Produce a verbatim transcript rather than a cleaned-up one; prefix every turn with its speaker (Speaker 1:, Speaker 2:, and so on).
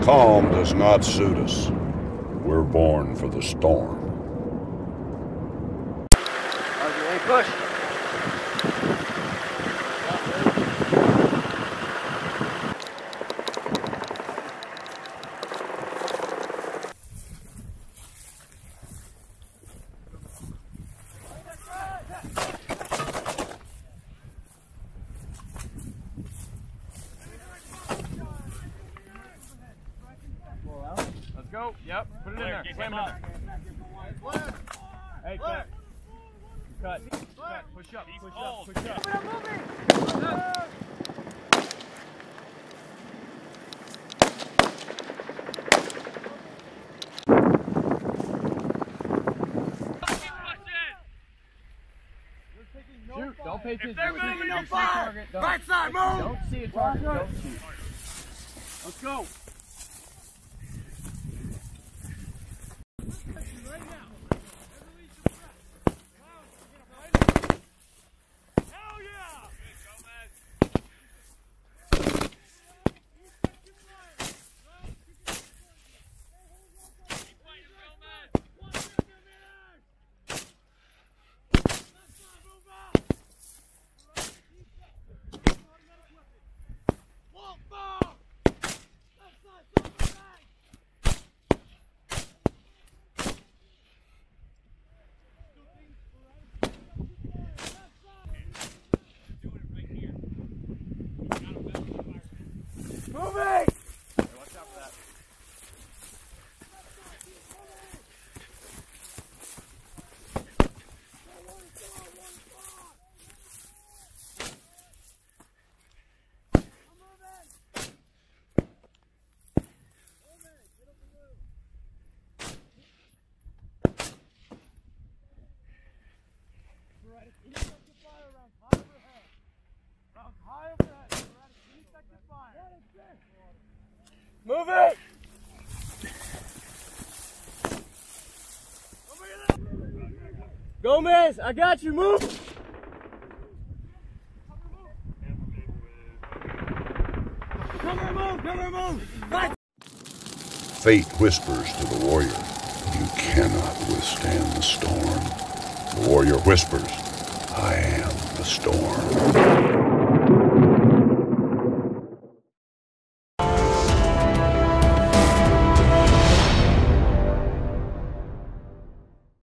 Speaker 1: calm does not suit us. We're born for the storm.
Speaker 2: Okay, push.
Speaker 3: Let's go. Yep. Put it in there. Slam it in there. Hey, cut. Cut. Cut. Push up. Push up. Push up. Shoot. Don't pay attention.
Speaker 2: If they're moving, don't fire. Right side, move.
Speaker 3: Don't see a target. Don't shoot. Let's go.
Speaker 2: Moving!
Speaker 3: Watch out for that.
Speaker 2: Move it! Gomez, I got you, move! Come here, move, come here, move! Fight.
Speaker 1: Fate whispers to the warrior, you cannot withstand the storm. The warrior whispers, I am the storm.